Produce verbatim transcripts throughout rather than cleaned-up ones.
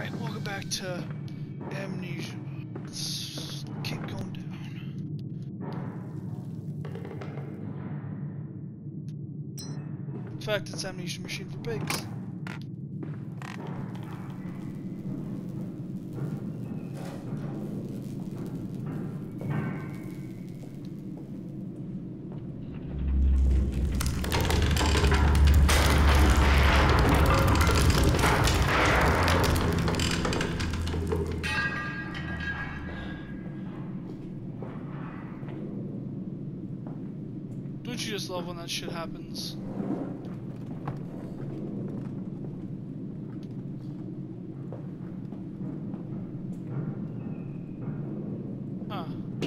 Alright, welcome back to Amnesia. Let's keep going down. In fact, it's Amnesia Machine for Pigs. Don't you just love when that shit happens? Huh.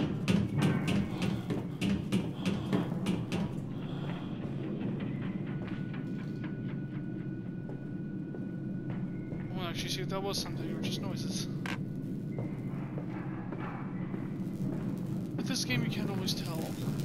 I want to actually see if that was something or just noises. With this game you can't always tell.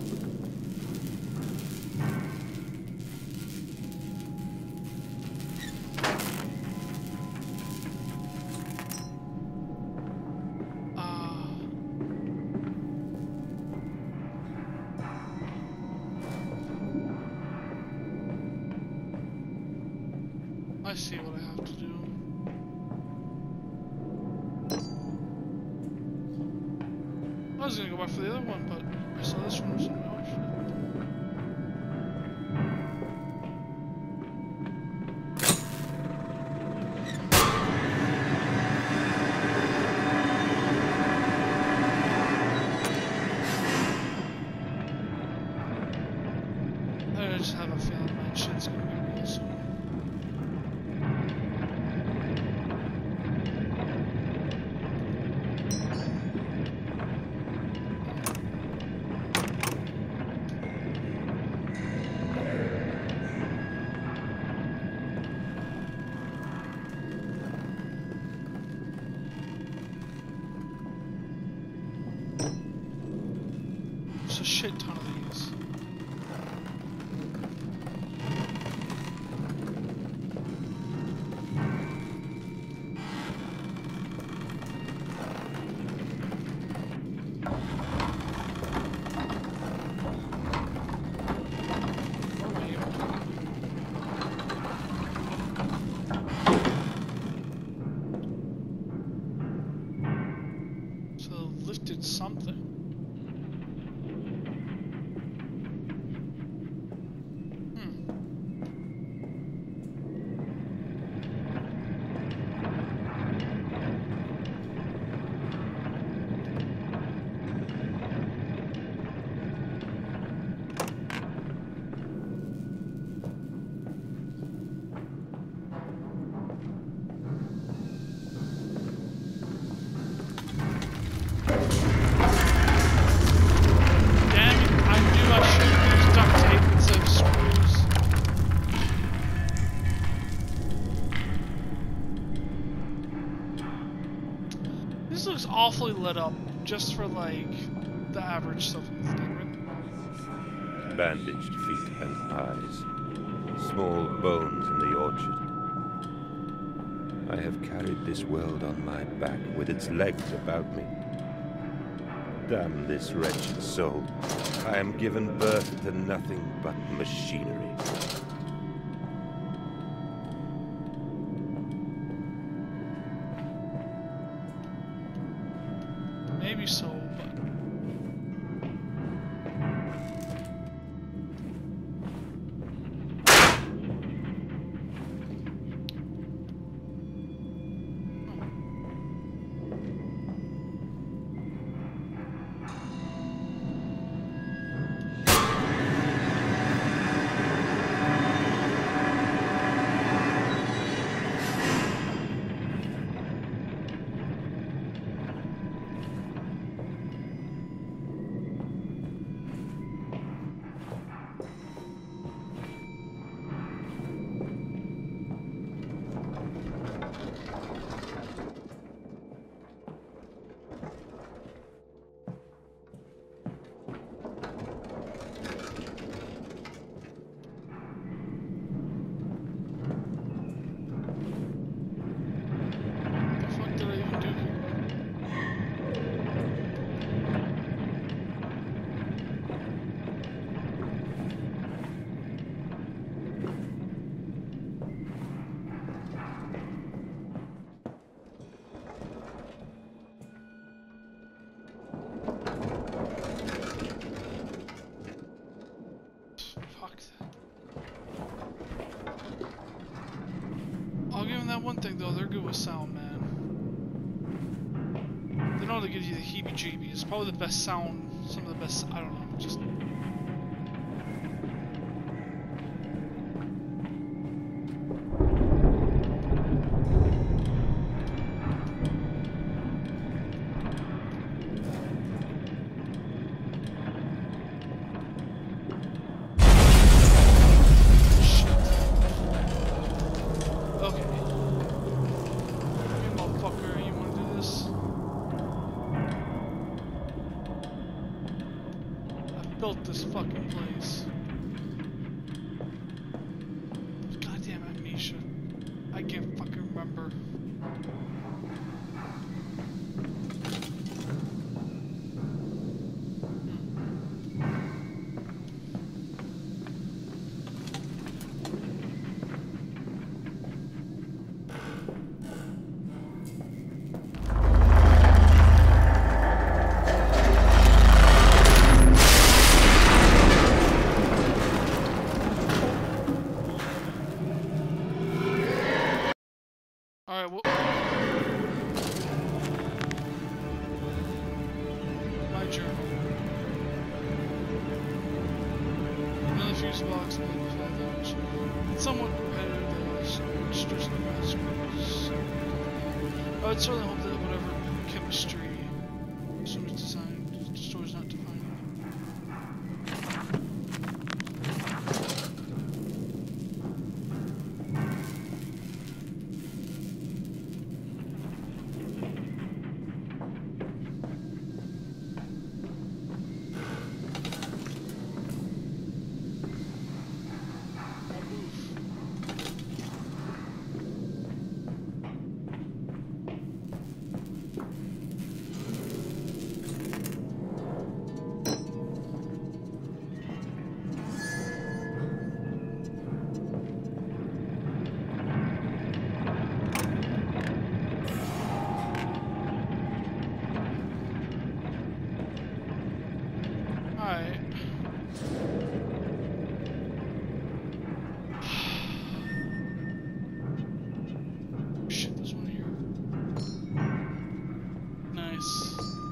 I see what I have to do. I was gonna go back for the other one, but I saw this one was in my option. I just have a feeling my shit's gonna be real soon. There's a shit ton of these. So lifted something. This looks awfully lit up, just for like the average stuff in this thing, right? Bandaged feet and eyes, small bones in the orchard. I have carried this world on my back with its legs about me. Damn this wretched soul. I am given birth to nothing but machinery. Maybe so, but... one thing though, they're good with sound, man. They know how to give you the heebie-jeebies. Probably the best sound, some of the best, I don't know, just... Built this fucking place. Goddamn Amnesia. I can't fucking remember. Alright, well... My journal. Another fuse box, another five damage. It's somewhat repetitive, though, so stress the mask. I would certainly hope that whatever chemistry so it's designed, the store's not defined. Alright. Shit, there's one here. Nice.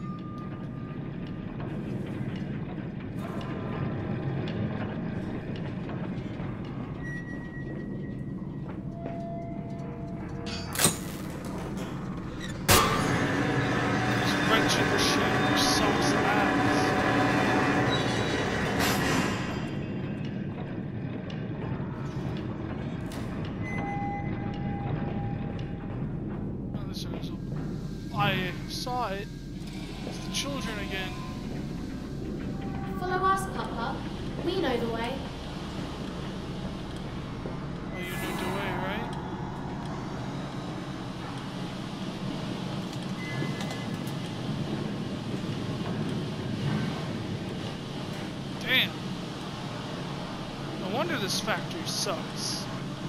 This wrenching machine sucks ass. I saw it. It's the children again. Follow us, Papa. We know the way. Oh, you know the way, right? Damn. No wonder this factory sucks.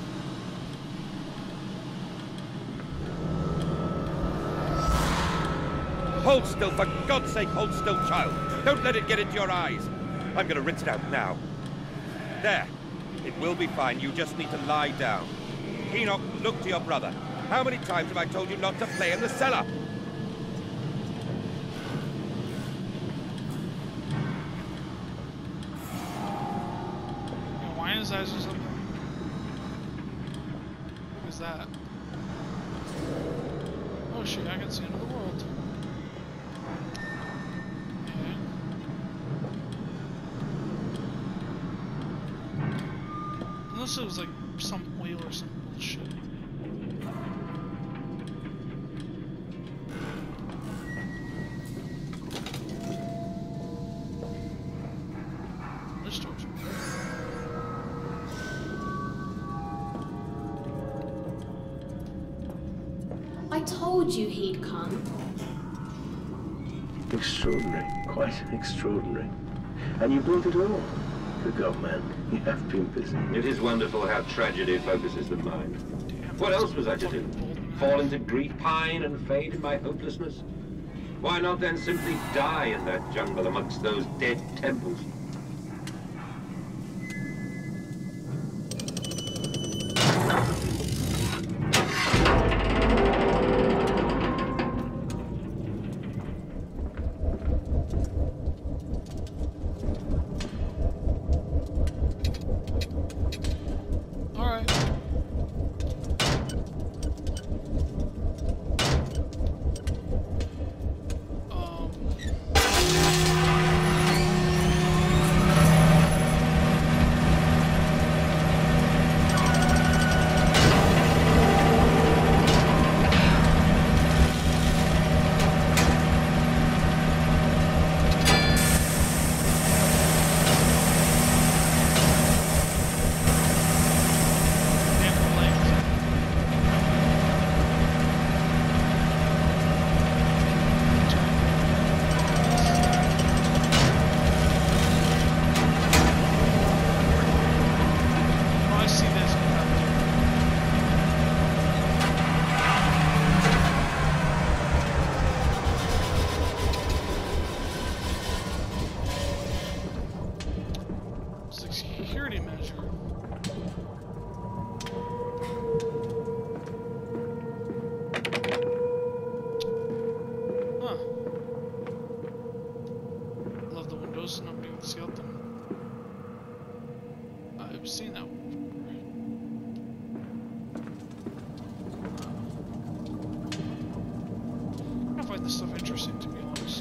Hold still, for God's sake, hold still, child. Don't let it get into your eyes. I'm gonna rinse it out now. There. It will be fine. You just need to lie down. Enoch, look to your brother. How many times have I told you not to play in the cellar? You know, wine his eyes or something? What is that? Oh shit, I can see another world. Unless it was like some whale or some bullshit. This door's open. I told you he'd come. Extraordinary, quite extraordinary. And you brought it all. Good God, man, you have been busy. It is wonderful how tragedy focuses the mind. What else was I to do? Fall into grief, pine, and fade in my hopelessness? Why not then simply die in that jungle amongst those dead temples? this stuff interesting, to be honest.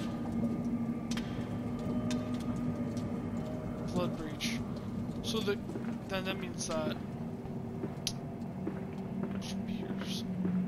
Flood breach. So the, then that means that... Piers.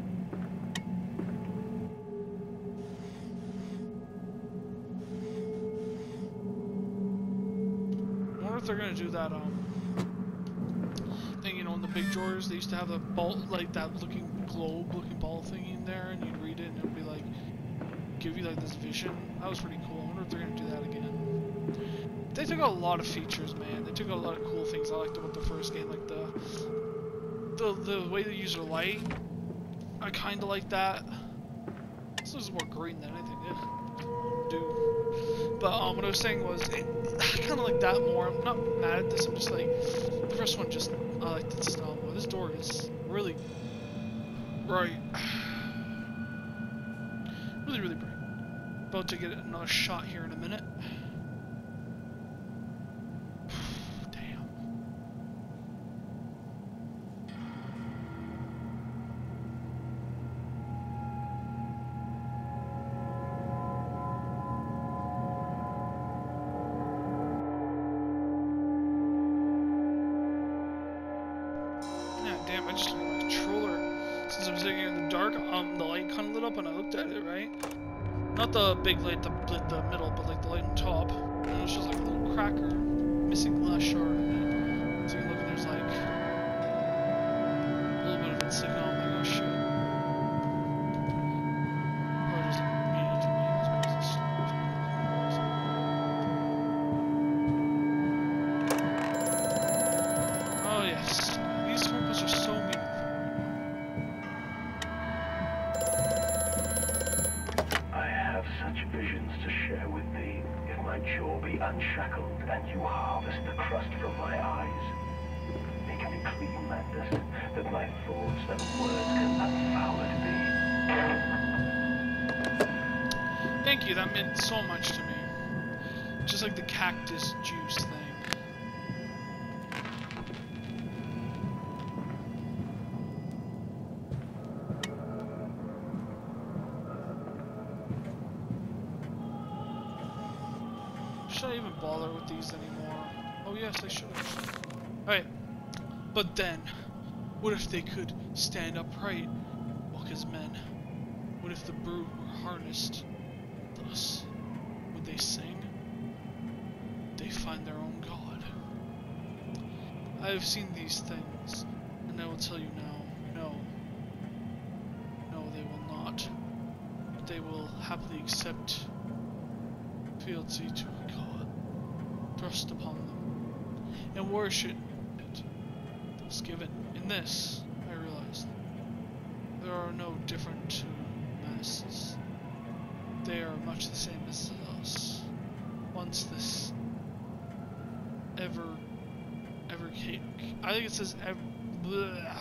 I wonder if they're gonna do that, um... thing, you know, in the big drawers, they used to have a ball, like that looking globe looking ball thing in there, and you'd read it and it would be like give you like this vision. That was pretty cool. I wonder if they're gonna do that again. They took a lot of features, man. They took a lot of cool things I liked about the first game, like the the the way they use their light. I kinda like that. This is more green than anything, yeah. Dude. But um what I was saying was it, I kinda like that more. I'm not mad at this, I'm just like the first one just I liked it still. Well, this door is really bright. Really, really bright. About to get another shot here in a minute. Damn. Yeah, damn, I just looked at my controller. Since I was sitting here in the dark, um, the light kind of lit up and I looked at it, right? Not the big light that lit the middle, but like the light on top. And it was just like a little cracker, missing glass shard. So you can look and there's like a little bit of it sticking out. I'm like, oh shit. Or just immediately to me, it's because it's oh yes, these smokeless are so meaningful. Such visions to share with thee, if my jaw be unshackled and you harvest the crust from my eyes. Make me clean, madness, that my thoughts and words can unfoul it be. Thank you, that meant so much to me. Just like the cactus juice thing. Should I even bother with these anymore? Oh yes, I should. Alright. But then, what if they could stand upright, walk as men? What if the brood were harnessed? Thus, would they sing? Would they find their own god? I have seen these things, and I will tell you now, no. No, they will not. But they will happily accept fealty to a god thrust upon them, and worship it that was given. In this, I realized there are no different two masses. They are much the same as us. Once this ever, ever cake. I think it says ever. Bleh.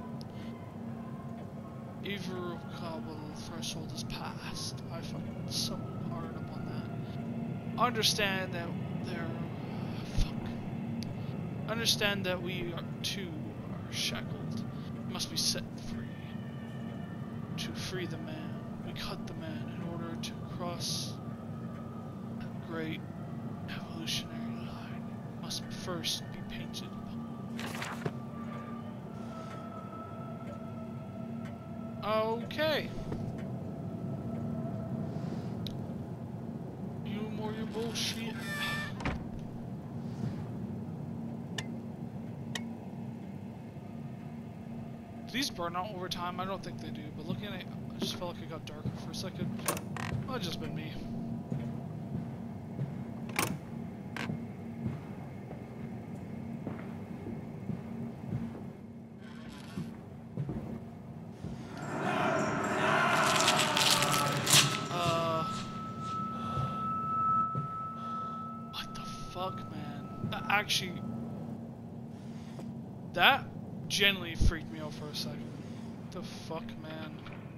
Irrevocable threshold is passed. I fucking so hard upon that. Understand that there. Fuck. Understand that we are, too are shackled. We must be set free. To free the man, we cut the man in order to cross that great evolutionary line. Must first be painted. Okay. You more your bullshit. Do these burn out over time? I don't think they do, but looking at it, I just felt like it got darker for a second. Might have just been me. Uh, what the fuck, man? That actually, that genuinely freaked me out for a second. What the fuck, man?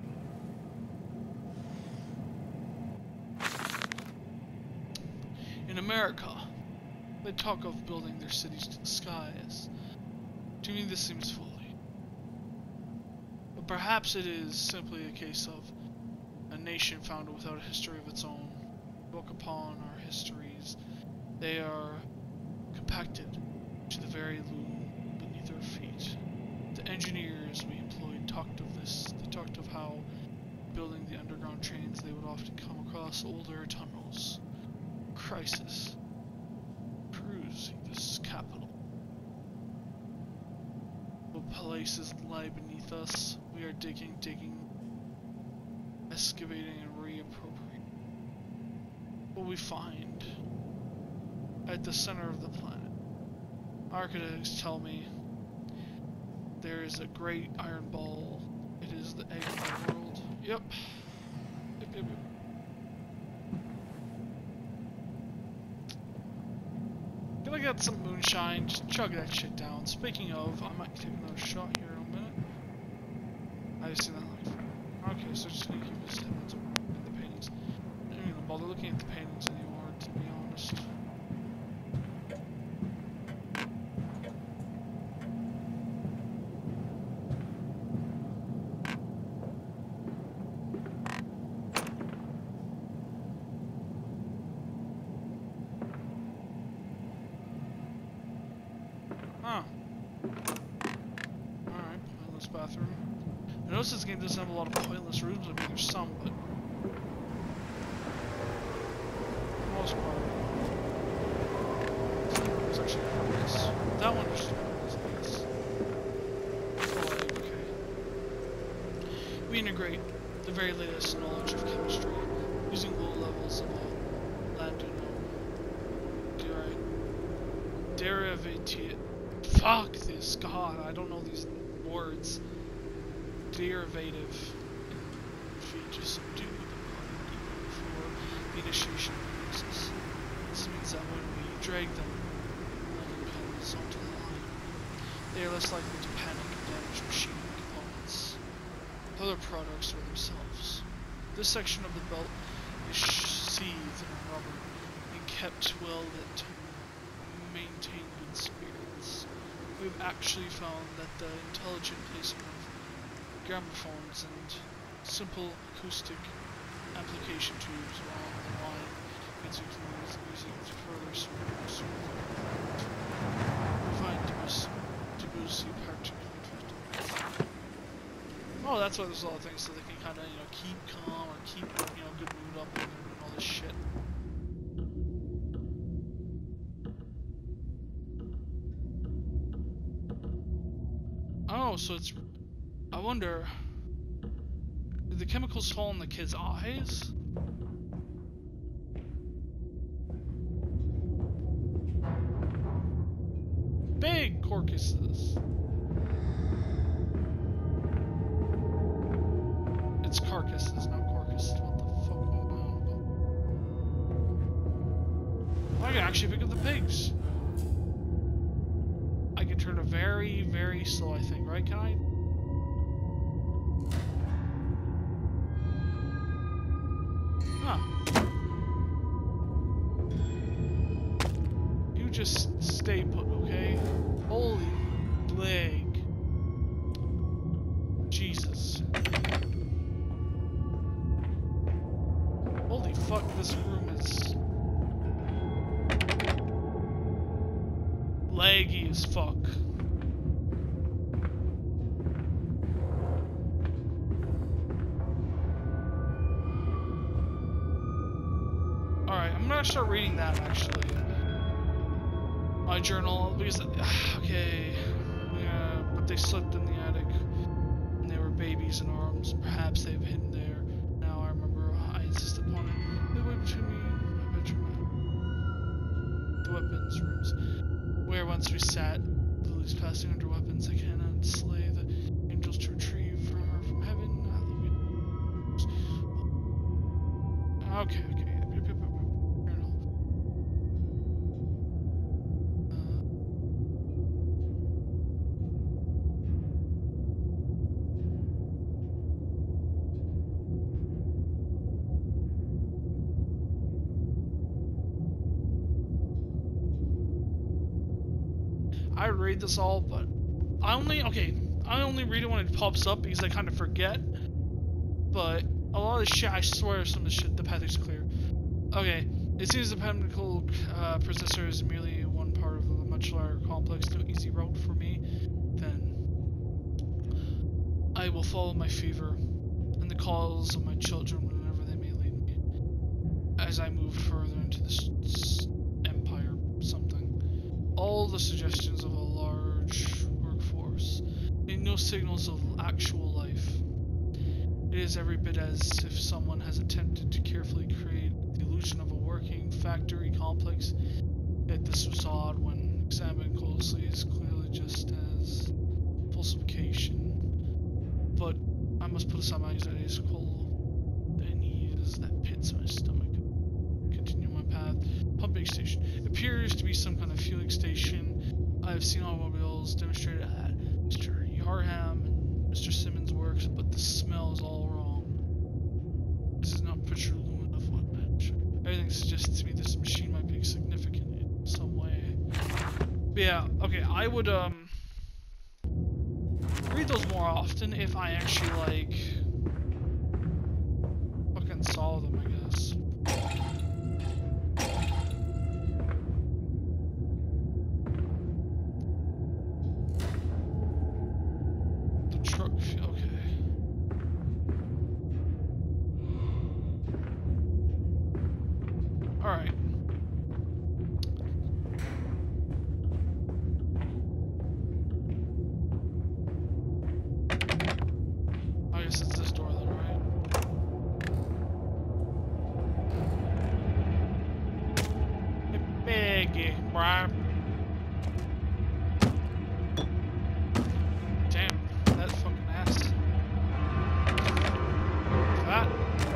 In America, they talk of building their cities to the skies. To me, this seems folly. But perhaps it is simply a case of a nation founded without a history of its own. Look upon our histories. They are compacted to the very loom beneath our feet. The engineers we employed talked of this. They talked of how, building the underground trains, they would often come across older tunnels. Crisis. Cruise this capital. What places lie beneath us? We are digging, digging, excavating, and reappropriating. What we find at the center of the planet. Architects tell me there is a great iron ball. It is the egg of the world. Yep. Yep, yep, yep. Gonna get some moonshine, just chug that shit down. Speaking of, I might take another shot here in a minute. I just seen that like, okay, so just gonna keep this headlights open in the paintings. I don't even bother looking at the paintings anymore, to be honest. Huh. Alright, pointless bathroom. I notice this game doesn't have a lot of pointless rooms. I mean, there's some, but for the most part, it's actually pointless. That one just is oh, okay. We integrate the very latest knowledge of chemistry using low levels of uh, landonome. Derivative. Fuck this, God, I don't know these words. Derivative feed to subdue the body before the initiation of the process. This means that when we drag them along pins onto the line, they are less likely to panic and damage machinery components, other products, or themselves. This section of the belt is seethed in rubber and kept well lit to maintain good spirits. We've actually found that the intelligent placement of gramophones and simple acoustic application tubes along the line means we can use the music to further soothe. We find Debussy particularly effective. Oh, that's why there's a lot of things so they can kind of, you know, keep calm or keep, you know, good mood up and all this shit. Oh, so it's... I wonder... Did the chemicals fall in the kid's eyes? Big carcasses. It's carcasses, not carcasses. What the fuck am I on about? I can actually pick up the pigs. I can turn it very, very slow, I think, right? Can I? Huh. You just stay put, okay? Holy leg. Jesus. Holy fuck, this room is laggy as fuck. Alright, I'm gonna start reading that actually. My journal, because, okay, yeah, but they slept in the attic, and they were babies in arms. Perhaps they've hidden there. Now I remember, I insisted upon it. They went to me, my bedroom, the weapons rooms, where once we sat, lilies passing under weapons. I cannot slay the angels to retrieve from her from heaven. Okay, okay. I read this all, but I only, okay, I only read it when it pops up because I kind of forget, but A lot of the shit, I swear, some of the shit, the path is clear. Okay, it seems the chemical uh, processor is merely one part of a much larger complex, no easy route for me. Then I will follow my fever and the calls of my children whenever they may lead me. As I move further into this empire, something. All the suggestions of a large workforce, and no signals of actual life. It is every bit as if someone has attempted to carefully create the illusion of a working factory complex, yet this facade, when examined closely, is clearly just as falsification. But I must put aside my anxieties. Cold and ease that pits my stomach. Continue my path. Pumping station. Appears to be some kind of fueling station. I have seen automobiles demonstrated at Mister Yarham and Mister Simmons' works, but the smell is all wrong. This is not petroleum of what match. Everything suggests to me this machine might be significant in some way. But yeah, okay, I would um read those more often if I actually like fucking saw them, I guess. The truck, okay. Alright. I guess it's this door then, right? Biggie, bruh. Damn, that fucking ass. That.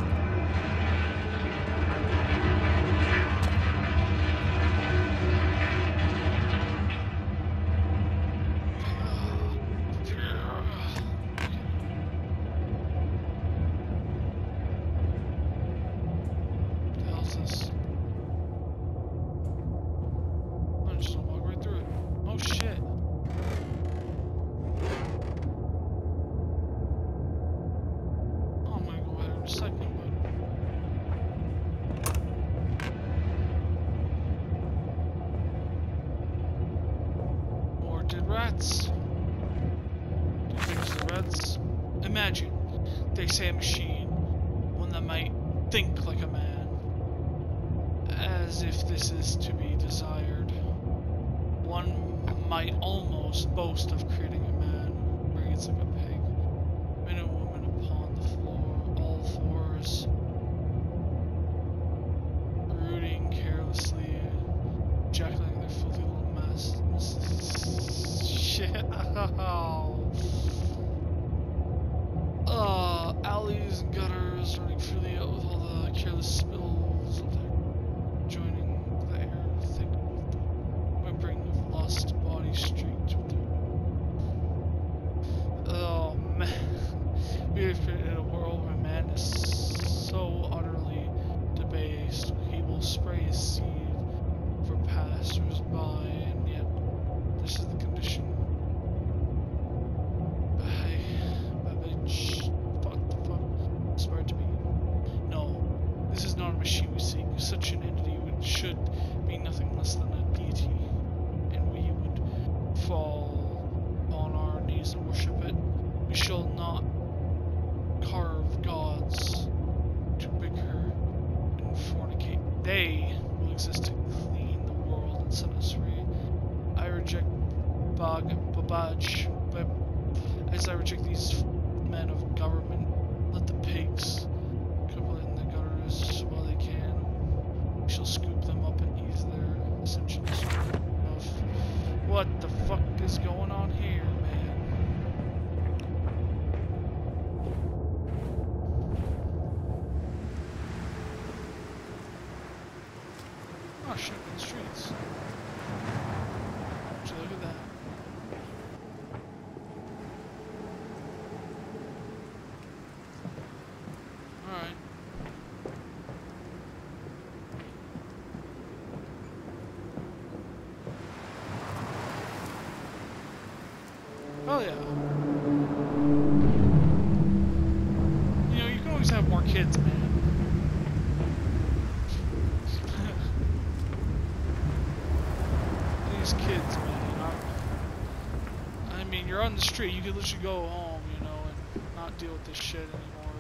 Rats. There's the rats. Imagine they say a machine, one that might think like a man, as if this is to be desired. One might almost boast of creating a man, where it's like a pig, men and women upon the floor, all fours, rooting carelessly, ejaculating their filthy little mess. Shit. Oh. Uh, alleys and gutters running freely out with all the careless spills of their joining the air thick with the whimpering of lost bodies streaked with their... Oh man. We have created a world where man is so utterly debased he will spray his seed for passers-by, and yet this is the condition. Such an entity which should be nothing less than a deity, and we would fall on our knees and worship it. We shall not carve gods to bicker and fornicate. They will exist to clean the world and set us free. I reject Bag Babaj, but as I reject these men of government, let the pigs couple in the gutters while they can. We shall scoop them up and eat their essential of what the fuck is going on here, man? Oh shit, in the streets. Would you look at that? Alright. Oh yeah. You know, you can always have more kids, man. These kids, man. I, I mean, you're on the street. You could literally go home, you know, and not deal with this shit anymore.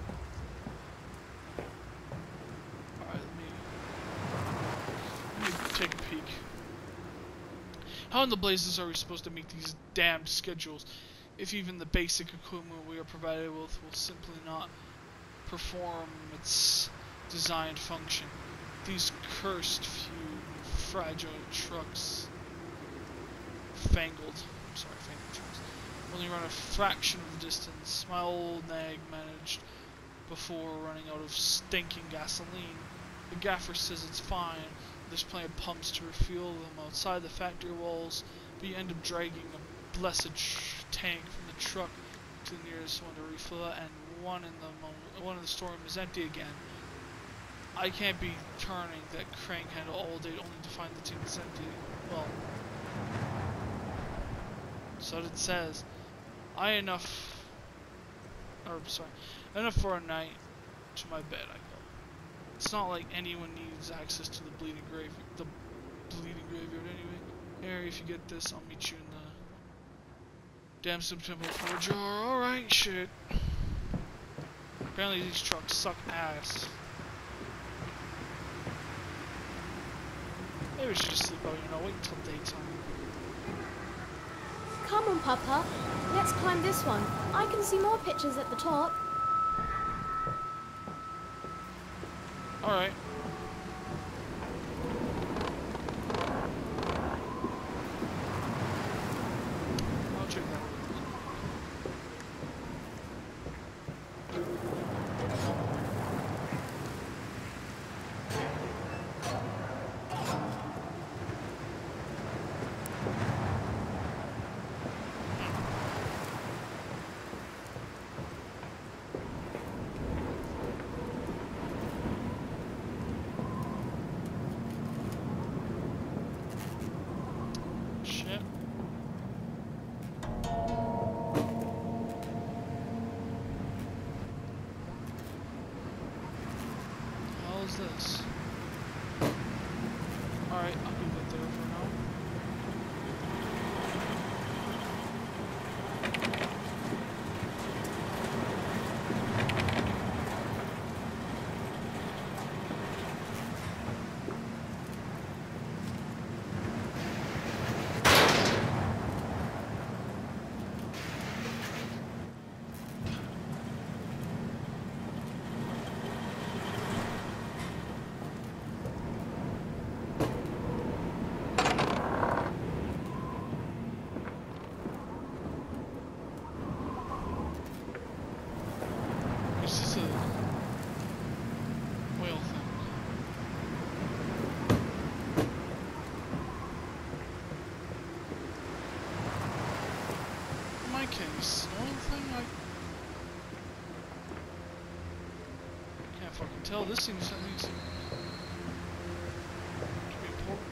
Alright, let me, let me take a peek. How in the blazes are we supposed to meet these damned schedules if even the basic equipment we are provided with will simply not perform its designed function? These cursed few fragile trucks, fangled, I'm sorry, fangled trucks, only run a fraction of the distance my old nag managed before running out of stinking gasoline. The gaffer says it's fine. There's plenty of pumps to refuel them outside the factory walls, but you end up dragging a blessed tr tank from the truck to the nearest one to refill it, and one in the moment, one in the storeroom is empty again. I can't be turning that crank handle all day only to find the tank is empty. Well, so it says. I enough, or sorry, enough for a night. To my bed I go. It's not like anyone needs access to the bleeding grave, the bleeding graveyard anyway. Harry, if you get this, I'll meet you in the damn September for a jar. Alright, shit. Apparently these trucks suck ass. Maybe we should just sleep out, you know, wait until daytime. Come on, Papa. Let's climb this one. I can see more pictures at the top. Alright. I'll check that out. Shit. How is this? Alright, I'll leave it there for now. Is this a whale thing? In my case, the only thing I can't fucking tell. This seems at least to be important.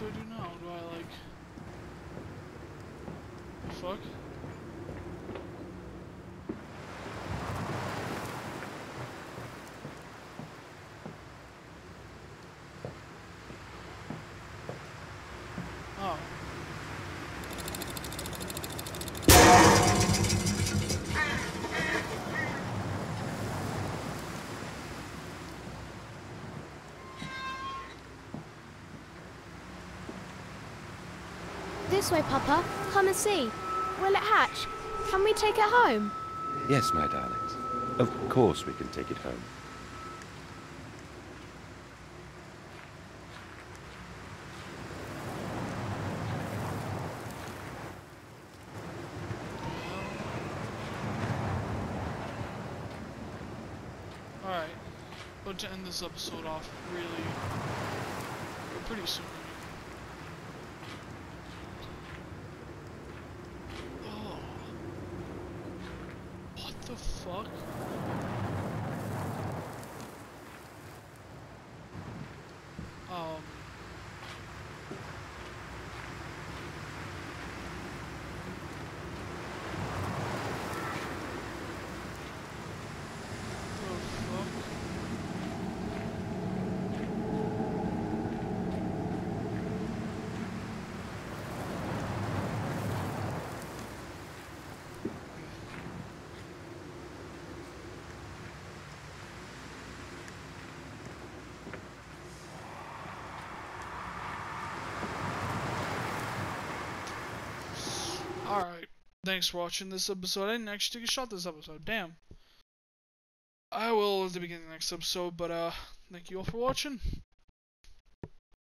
do I do now? Do I like... The fuck? Oh. This way, Papa. Come and see. Will it hatch? Can we take it home? Yes, my darlings. Of course we can take it home. Alright. But to end this episode off really... pretty soon. Oh. What the fuck? Um... Alright, thanks for watching this episode. I didn't actually take a shot this episode, damn. I will at the beginning of the next episode, but uh, thank you all for watching.